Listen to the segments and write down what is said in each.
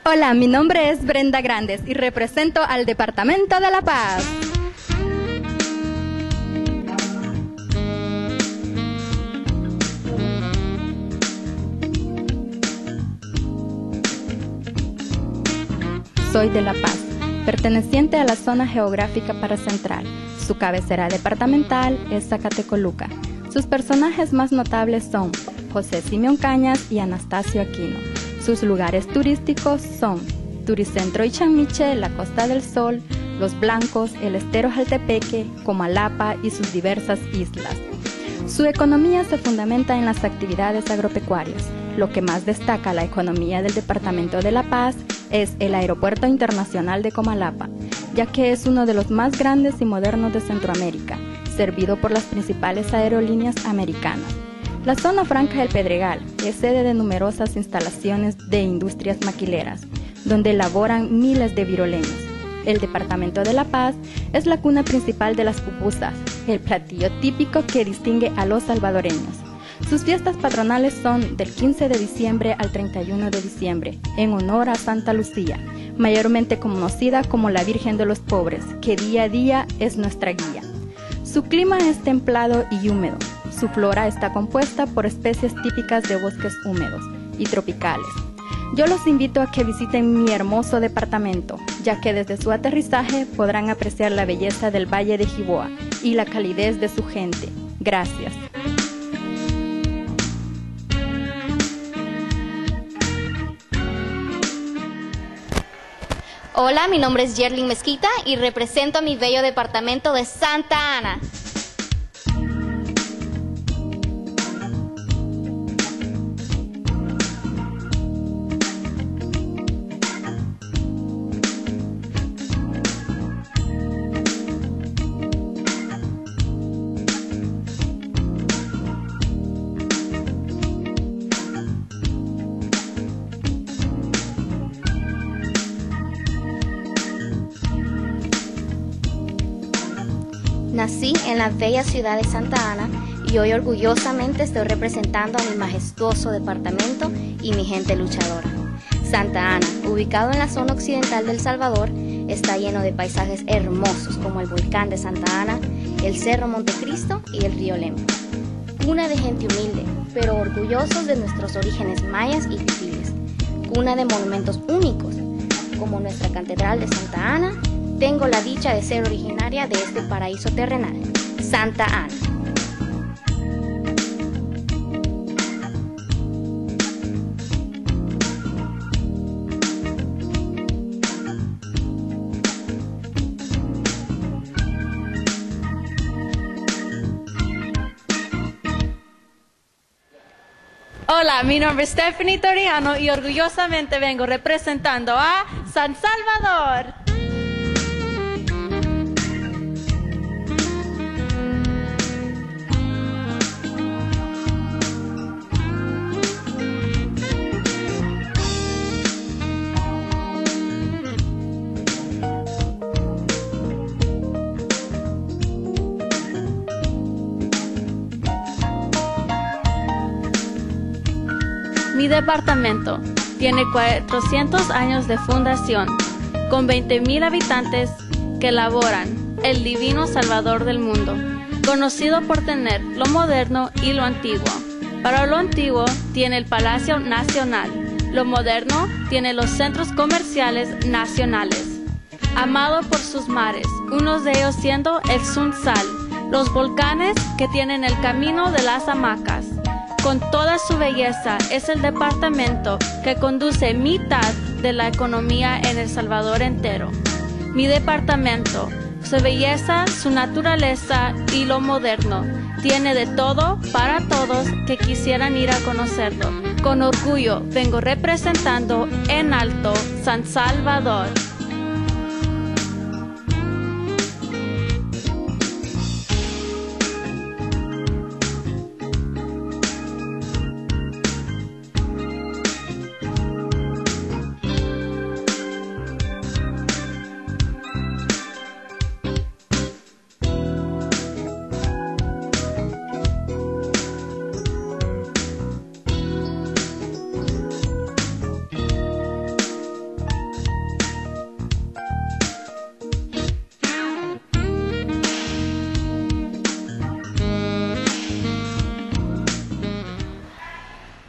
Hola, mi nombre es Brenda Grandes y represento al Departamento de La Paz. Soy de La Paz, perteneciente a la zona geográfica paracentral. Su cabecera departamental es Zacatecoluca. Sus personajes más notables son José Simeón Cañas y Anastasio Aquino. Sus lugares turísticos son Turicentro Ichanmiche, la Costa del Sol, Los Blancos, el Estero Jaltepeque, Comalapa y sus diversas islas. Su economía se fundamenta en las actividades agropecuarias. Lo que más destaca la economía del Departamento de La Paz es el Aeropuerto Internacional de Comalapa, ya que es uno de los más grandes y modernos de Centroamérica, servido por las principales aerolíneas americanas. La zona franca del Pedregal es sede de numerosas instalaciones de industrias maquileras, donde laboran miles de viroleños. El Departamento de La Paz es la cuna principal de las pupusas, el platillo típico que distingue a los salvadoreños. Sus fiestas patronales son del 15 de diciembre al 31 de diciembre, en honor a Santa Lucía, mayormente conocida como la Virgen de los Pobres, que día a día es nuestra guía. Su clima es templado y húmedo. Su flora está compuesta por especies típicas de bosques húmedos y tropicales. Yo los invito a que visiten mi hermoso departamento, ya que desde su aterrizaje podrán apreciar la belleza del Valle de Jiboa y la calidez de su gente. Gracias. Hola, mi nombre es Yerlin Mezquita y represento a mi bello departamento de Santa Ana. Nací en la bella ciudad de Santa Ana y hoy orgullosamente estoy representando a mi majestuoso departamento y mi gente luchadora. Santa Ana, ubicado en la zona occidental de El Salvador, está lleno de paisajes hermosos como el volcán de Santa Ana, el Cerro Montecristo y el río Lempa. Cuna de gente humilde, pero orgullosos de nuestros orígenes mayas y pipiles. Cuna de monumentos únicos, como nuestra Catedral de Santa Ana. Tengo la dicha de ser originaria de este paraíso terrenal, Santa Ana. Hola, mi nombre es Stephanie Toriano y orgullosamente vengo representando a San Salvador. Mi departamento tiene 400 años de fundación, con 20,000 habitantes que laboran el divino Salvador del mundo, conocido por tener lo moderno y lo antiguo. Para lo antiguo tiene el Palacio Nacional, lo moderno tiene los centros comerciales nacionales. Amado por sus mares, unos de ellos siendo el Sunsal, los volcanes que tienen el Camino de las Hamacas. Con toda su belleza, es el departamento que conduce mitad de la economía en El Salvador entero. Mi departamento, su belleza, su naturaleza y lo moderno, tiene de todo para todos que quisieran ir a conocerlo. Con orgullo vengo representando en alto San Salvador.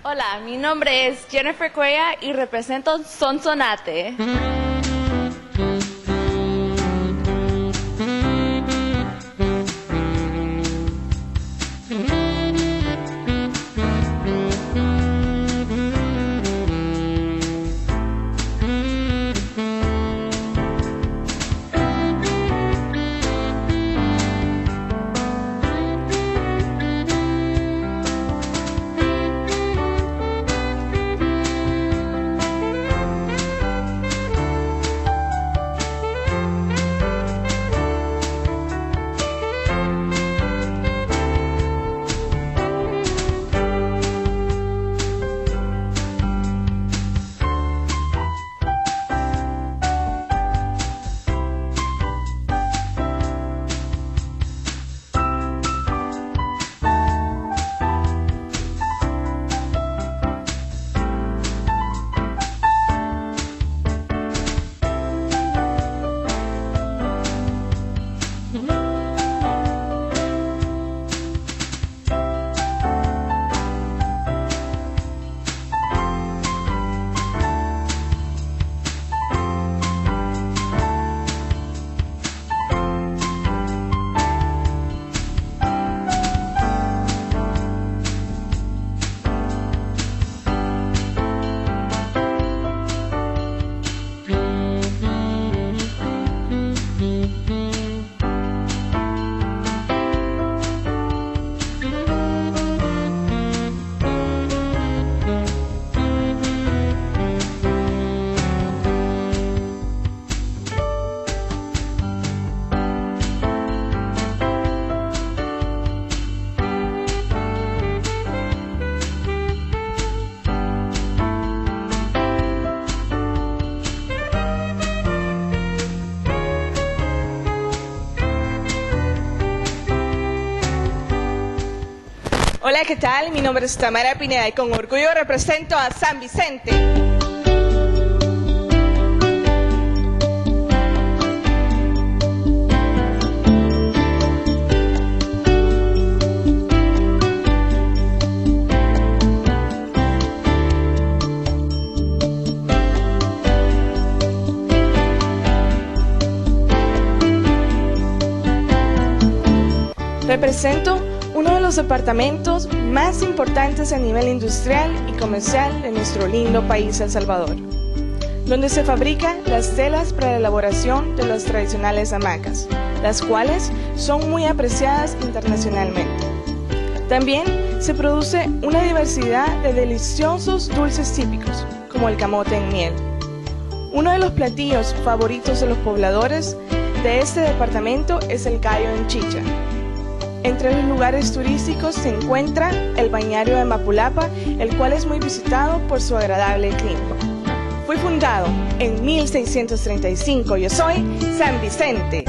Hola, mi nombre es Jennifer Cuella y represento Sonsonate. Hola, ¿qué tal? Mi nombre es Tamara Pineda y con orgullo represento a San Vicente. Represento uno de los departamentos más importantes a nivel industrial y comercial de nuestro lindo país, El Salvador, donde se fabrican las telas para la elaboración de las tradicionales hamacas, las cuales son muy apreciadas internacionalmente. También se produce una diversidad de deliciosos dulces típicos, como el camote en miel. Uno de los platillos favoritos de los pobladores de este departamento es el callo en chicha. Entre los lugares turísticos se encuentra el balneario de Mapulapa, el cual es muy visitado por su agradable clima. Fue fundado en 1635. Yo soy San Vicente.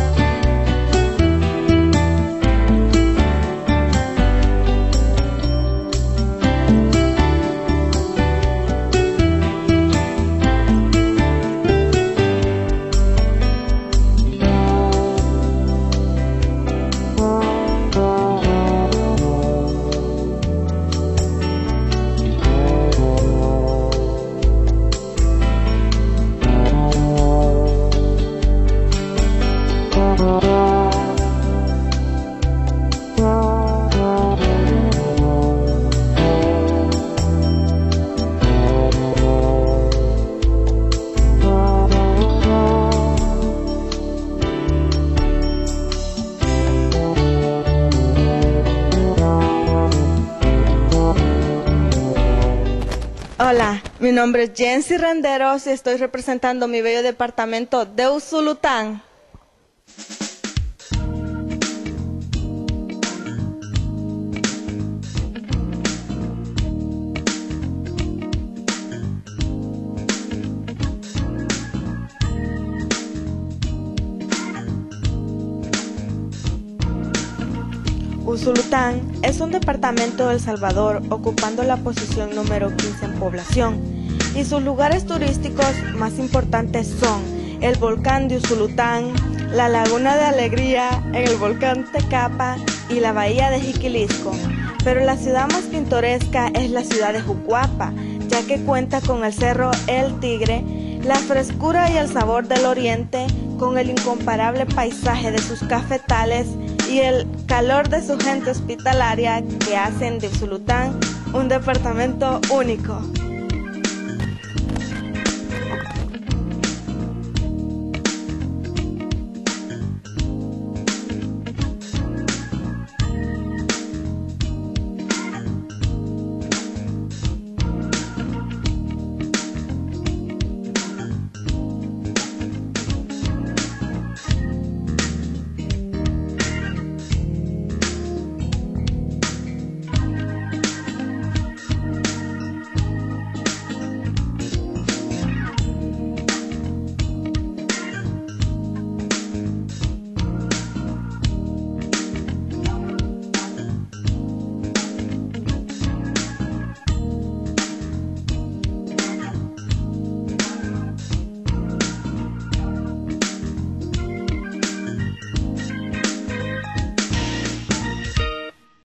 Hola, mi nombre es Jensi Renderos y estoy representando mi bello departamento de Usulután. Usulután es un departamento de El Salvador ocupando la posición número 15 en población y sus lugares turísticos más importantes son el volcán de Usulután, la Laguna de Alegría en el volcán Tecapa y la bahía de Jiquilisco. pero la ciudad más pintoresca es la ciudad de Jucuapa, ya que cuenta con el cerro El Tigre, la frescura y el sabor del oriente, con el incomparable paisaje de sus cafetales y el calor de su gente hospitalaria que hacen de Usulután un departamento único.